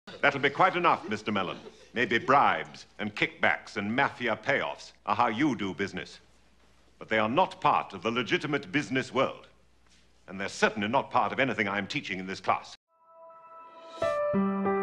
That'll be quite enough, Mr. Melon. Maybe bribes and kickbacks and mafia payoffs are how you do business. But they are not part of the legitimate business world. And they're certainly not part of anything I'm teaching in this class.